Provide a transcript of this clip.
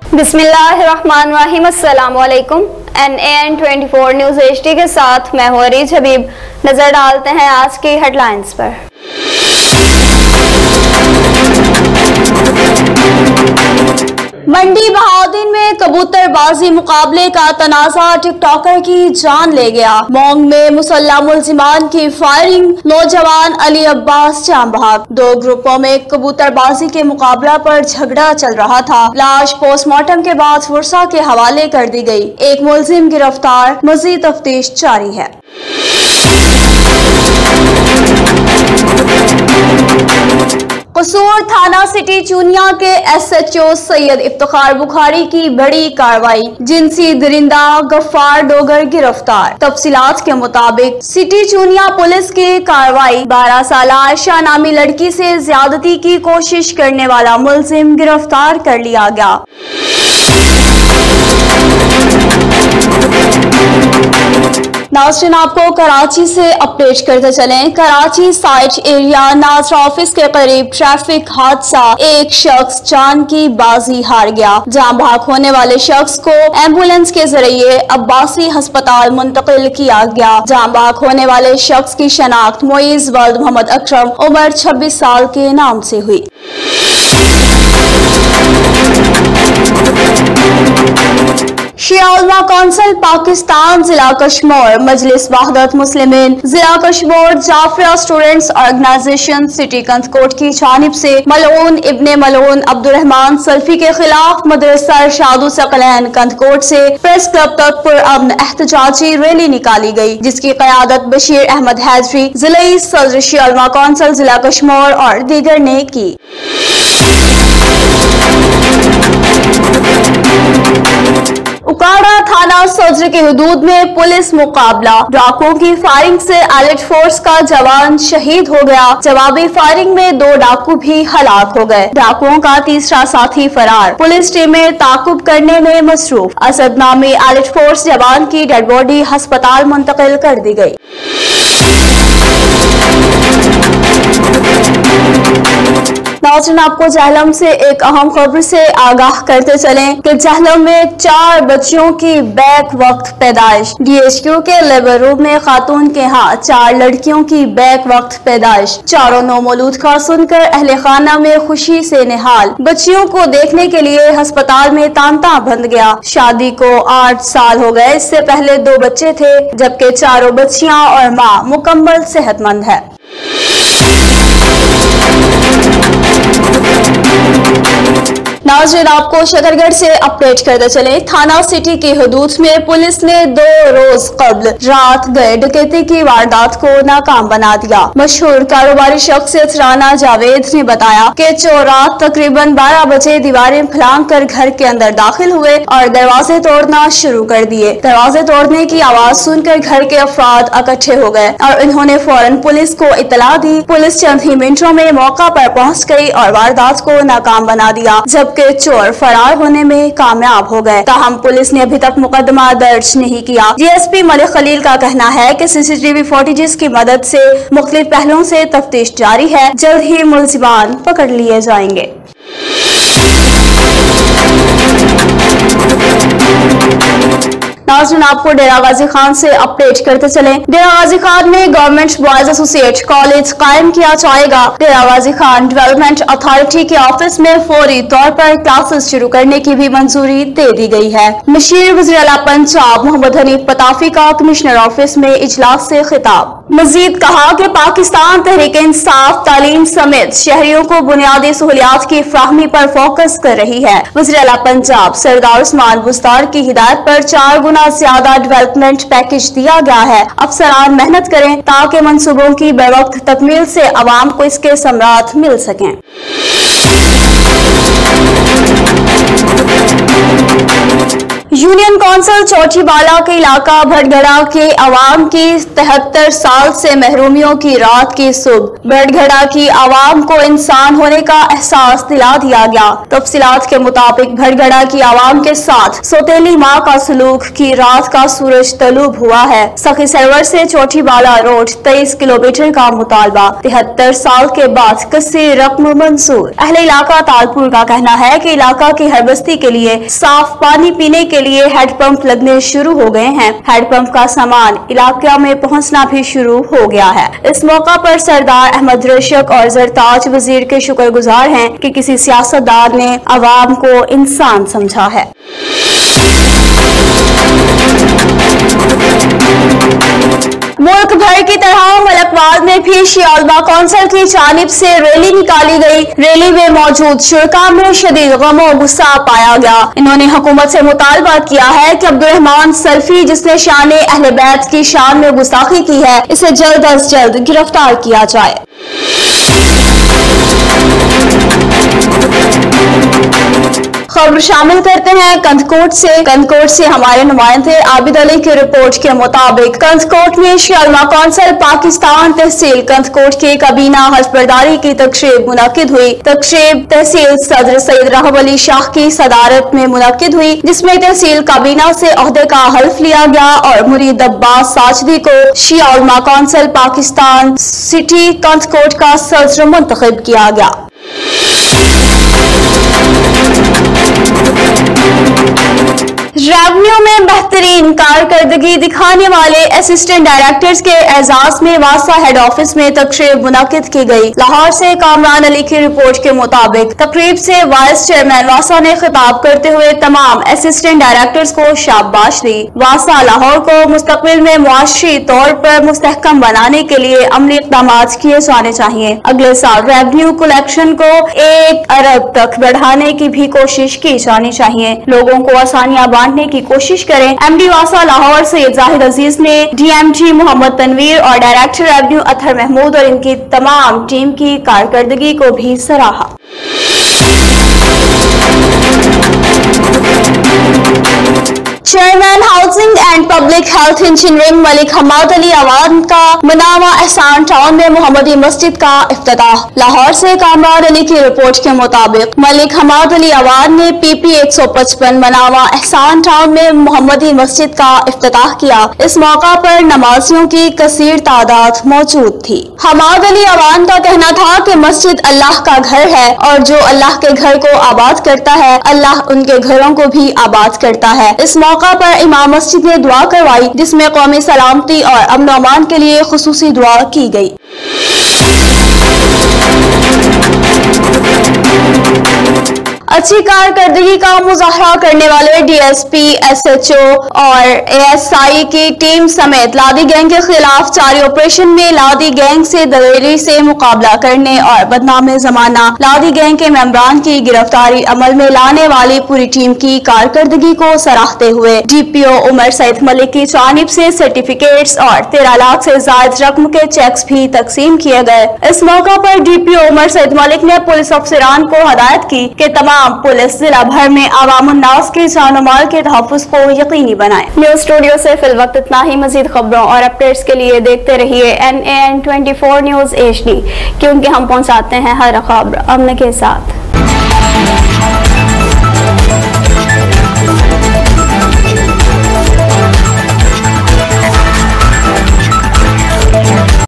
बिस्मिल्लाहिर्रहमानिर्रहीम। अस्सलामुअलैकुम। NAN24 news HD के साथ मैं हूं अरीज हबीब। नजर डालते हैं आज की हेडलाइंस पर। मंडी बहाउद्दीन में कबूतरबाजी मुकाबले का तनाज़ा टिकटॉकर की जान ले गया। मोंग में मुसल्लह मुल्जिमान की फायरिंग, नौजवान अली अब्बास जान बहक। दो ग्रुपों में कबूतरबाजी के मुकाबला पर झगड़ा चल रहा था। लाश पोस्टमार्टम के बाद फुरसा के हवाले कर दी गई। एक मुल्जिम गिरफ्तार, मजीद तफ्तीश जारी है। कसूर थाना सिटी चूनिया के SHO सैयद इफ्तिखार बुखारी की बड़ी कार्रवाई, जिनसी दरिंदा गफ्फार डोगर गिरफ्तार। तफसीलात के मुताबिक सिटी चूनिया पुलिस की कार्रवाई 12 साल आयशा नामी लड़की से ज्यादती की कोशिश करने वाला मुल्जिम गिरफ्तार कर लिया गया। नाज़रीन, आपको कराची से अपडेट करते चलें। Karachi site area Nazra office के करीब ट्रैफिक हादसा, एक शख्स जान की बाजी हार गया। जान बहक होने वाले शख्स को एम्बुलेंस के जरिए अब्बासी अस्पताल मुंतकिल किया गया। जान बहक होने वाले शख्स की शनाख्त मोइज वल्द मोहम्मद अकरम, उम्र 26 साल के नाम से हुई। शिया उलमा कौंसिल पाकिस्तान जिला कश्मीर, मजलिस वहदत मुस्लिमीन जिला Kashmir, Jafaria students organization city Kandhkot की जानिब से मलऊन इब्ने मलऊन अब्दुर्रहमान सल्फी के खिलाफ मदरसा इरशादुल सकलैन कंदकोट से प्रेस क्लब तक पुरअमन एहतजाजी रैली निकाली गई, जिसकी क़यादत बशीर अहमद हैदरी, जिले सदर शिया उलमा कौंसिल जिला कश्मीर और दीगर ने की। उकाड़ा थाना सदर की हुदूद में पुलिस मुकाबला, डाकुओं की फायरिंग से एलिट फोर्स का जवान शहीद हो गया। जवाबी फायरिंग में 2 डाकू भी हलाक हो गए। डाकुओं का तीसरा साथी फरार। पुलिस टीमें ताकुब करने में मसरूफ। असद नामी एलिट फोर्स जवान की डेड बॉडी अस्पताल मुंतकिल कर दी गई। नाज़रीन, आपको जहलम से एक अहम खबर से आगाह करते चलें कि जहलम में 4 बच्चियों की बैक वक्त पैदाइश। DHQ के लेबर रूम में खातून के यहाँ 4 लड़कियों की बैक वक्त पैदाइश। चारों नौमौलूद का सुनकर अहले खाना में खुशी से निहाल। बच्चियों को देखने के लिए अस्पताल में तांता बंध गया। शादी को 8 साल हो गए। इससे पहले 2 बच्चे थे, जबकि चारों बच्चियां और माँ मुकम्मल सेहतमंद है। नाज़रीन, आपको शकरगढ़ से अपडेट करते चले। थाना सिटी की हुदूद में पुलिस ने 2 रोज कबल रात गए डकैती की वारदात को नाकाम बना दिया। मशहूर कारोबारी शख्सियत राना जावेद ने बताया कि चोर रात तकरीबन 12 बजे दीवारें फलांग कर घर के अंदर दाखिल हुए और दरवाजे तोड़ना शुरू कर दिए। दरवाजे तोड़ने की आवाज सुनकर घर के अफराद इकट्ठे हो गए और इन्होंने फौरन पुलिस को इतला दी। पुलिस चंद ही मिनटों में मौका पर पहुंच गई और वारदात को नाकाम बना दिया, जबकि चोर फरार होने में कामयाब हो गए। ताहम पुलिस ने अभी तक मुकदमा दर्ज नहीं किया। DSP मलिक खलील का कहना है कि CCTV फुटेज की मदद से मुख्तलिफ पहलुओं से तफ्तीश जारी है। जल्द ही मुल्जिमान पकड़ लिए जाएंगे। नाज़रीन, आपको डेरा गाजी खान से अपडेट करते चले। डेरा गाजी खान में गवर्नमेंट बॉयज एसोसिएट कॉलेज कायम किया जाएगा। डेरा गाजी खान डेवलपमेंट अथॉरिटी के ऑफिस में फौरी तौर पर क्लासेस शुरू करने की भी मंजूरी दे दी गई है। मशीर वज़ीर आला पंजाब मोहम्मद हनीफ पताफी का कमिश्नर ऑफिस में इजलास से खिताब। मजीद कहा कि पाकिस्तान तहरीक इंसाफ तालीम समेत शहरियों को बुनियादी सहूलियात की फ्राहमी पर फोकस कर रही है। वज़ीर आला पंजाब सरदार उस्मान बुस्तार की हिदायत पर 4 गुना ज्यादा डेवलपमेंट पैकेज दिया गया है। अफसरान मेहनत करें ताकि मंसूबों की बेवक्त तकमील से अवाम को इसके समरात मिल सकें। यूनियन कौंसिल दरअसल चौटीबाला के इलाका भटगड़ा के आवाम की 73 साल से महरूमियों की रात की सुबह भटगड़ा की आवाम को इंसान होने का एहसास दिला दिया गया। तफसीलात के मुताबिक भटगड़ा की आवाम के साथ सौतेली माँ का सलूक की रात का सूरज तलूब हुआ है। सखी सरवर से चौटीबाला रोड 23 किलोमीटर का मुतालबा 73 साल के बाद कसी रकम मंसूर। अहले इलाका तालपुर का कहना है कि इलाका की हर बस्ती के लिए साफ पानी पीने के लिए हैंडपंप लगने शुरू हो गए हैं। हैंडपंप का सामान इलाके में पहुंचना भी शुरू हो गया है। इस मौका पर सरदार अहमद रशक और जरताज वजीर के शुक्रगुजार हैं कि किसी सियासतदान ने अवाम को इंसान समझा है। मुल्क भर की तरह मलकवाल में भी शिया उलमा कौंसिल की जानिब से रैली निकाली गई। रैली में मौजूद शुरका में शदीद गम और गुस्सा पाया गया। इन्होंने हुकूमत से मुतालबा किया है कि अब्दुर्रहमान सल्फी जिसने शान अहले बैत की शान में गुस्ताखी की है, इसे जल्द अज जल्द गिरफ्तार किया जाए। खबर शामिल करते हैं कंदकोट से हमारे नुमाइंदे आबिद अली की रिपोर्ट के मुताबिक कंदकोट में शिया उलमा कौंसिल पाकिस्तान तहसील कंदकोट के कबीना हजबरदारी की तकरीब मुनक्किद हुई। तकरीब तहसील सदर सैयद राहब अली शाह की सदारत में मुनक्किद हुई, जिसमें तहसील कबीना से ओहदे का हल्फ लिया गया और मुरीद अब्बास साजदी को शिया उलमा कौंसिल पाकिस्तान सिटी कंदकोट का सदर मुंतखब किया गया। रेवेन्यू में बेहतरीन कारकर्दगी दिखाने वाले असिस्टेंट डायरेक्टर्स के एजाज में वासा हेड ऑफिस में तकरीब मुनक्किद की गई। लाहौर से कामरान अली की रिपोर्ट के मुताबिक तकरीब से वाइस चेयरमैन वासा ने खिताब करते हुए तमाम असिस्टेंट डायरेक्टर्स को शाबाश दी। वासा लाहौर को मुस्तकबिल में मुआशी तौर पर मुस्तहकम बनाने के लिए अमली इक़दाम किए जाने चाहिए। अगले साल रेवेन्यू कलेक्शन को 1 अरब तक बढ़ाने की भी कोशिश की जानी चाहिए। लोगों को आसानियां बांटने की कोशिश करें। एमडी वासा लाहौर सैयद जाहिद अजीज ने डीएमजी मोहम्मद तनवीर और डायरेक्टर रेवेन्यू अतहर महमूद और इनकी तमाम टीम की कारकर्दगी को भी सराहा। Chairman housing and public health engineering Malik Hammad Ali Awan का मनावा एहसान टाउन में मोहम्मदी मस्जिद का इफ्तिताह। लाहौर से कामरान अली की रिपोर्ट के मुताबिक मलिक हमाद अली अवान ने पीपी 155 मनावा एहसान टाउन में मोहम्मदी मस्जिद का इफ्तिताह किया। इस मौका पर नमाजियों की कसीर तादाद मौजूद थी। हमाद अली अवान का कहना था कि मस्जिद अल्लाह का घर है और जो अल्लाह के घर को आबाद करता है, अल्लाह उनके घरों को भी आबाद करता है। इस मौका पर इमाम मस्जिद ने दुआ करवाई, जिसमें कौमी सलामती और अमन अमान के लिए खुसूसी दुआ की गई। अच्छी कारकर्दगी का मुजाहरा करने वाले डीएसपी, एसएचओ और एएसआई की टीम समेत लादी गैंग के खिलाफ जारी ऑपरेशन में लादी गैंग से दलेरी से मुकाबला करने और बदनाम जमाना लादी गैंग के मेंबरान की गिरफ्तारी अमल में लाने वाली पूरी टीम की कारकर्दगी को सराहते हुए डीपीओ उमर सैद मलिक की जानिब से सर्टिफिकेट्स और 13 लाख से ज्यादा रकम के चेक्स भी तकसीम किए गए। इस मौका पर डीपीओ उमर सैद मलिक ने पुलिस अफसरान को हदायत की कि तमाम पुलिस जिला भर में आवाम-उन-नास के जान माल के तहफ़्फ़ुज़ को यकीनी बनाए। न्यूज़ स्टूडियो से फिल वक्त इतना ही। मजीद खबरों और अपडेट्स के लिए देखते रहिए NAN 24 न्यूज़ HD, क्योंकि हम पहुंचाते हैं हर खबर अमन के साथ।